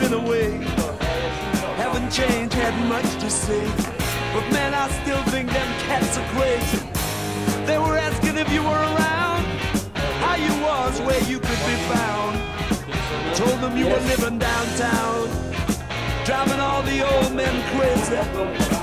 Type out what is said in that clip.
went away. Haven't changed, had much to say, but man, I still think them cats are crazy. They were asking if you were around, how you was, where you could be found. Told them you were living downtown, driving all the old men crazy.